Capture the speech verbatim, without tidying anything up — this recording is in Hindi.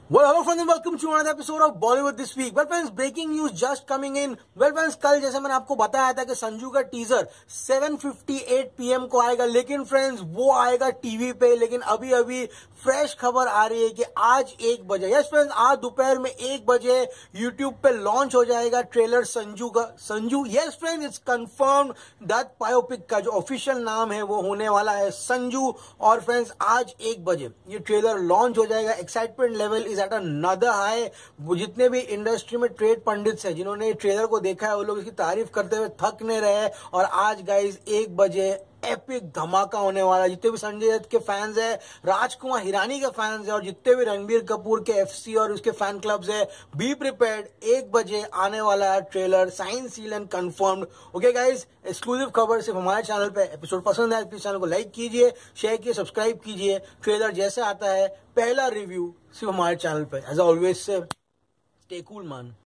Well, hello friends and welcome to another episode of Bollywood this week. Well friends, breaking news just coming in. Well friends, कल जैसे मैंने आपको बताया था कि संजू का teaser seven fifty eight P M को आएगा, लेकिन फ्रेंड्स वो आएगा टीवी पे। लेकिन अभी अभी फ्रेश खबर आ रही है कि आज एक बजे, यस फ्रेंड्स, आज दोपहर में एक बजे यूट्यूब पे लॉन्च हो जाएगा ट्रेलर संजू का। Sanju, yes friends, it's confirm that biopic का जो ऑफिशियल नाम है वो होने वाला है संजू। और फ्रेंड्स, आज एक बजे ये ट्रेलर लॉन्च हो जाएगा। Excitement level is at another high. जितने भी इंडस्ट्री में ट्रेड पंडित्स हैं जिन्होंने ट्रेलर को देखा है वो लोग इसकी तारीफ करते हुए थक नहीं रहे। और आज गाइज एक बजे एपिक धमाका होने वाला है। जितने भी संजय दत्त के फैंस हैं, राजकुमार हिरानी के फैंस हैं और जितने भी रणबीर कपूर के एफसी और उसके फैन क्लब्स हैं, बी प्रिपेयर्ड। एक बजे आने वाला है trailer, sign seal and confirmed. Okay guys, exclusive खबर सिर्फ हमारे चैनल पे। एपिसोड पसंद है प्लीज चैनल को लाइक कीजिए, शेयर कीजिए, सब्सक्राइब कीजिए। ट्रेलर जैसे आता है पहला रिव्यू सिर्फ हमारे चैनल पे। As always say stay cool man.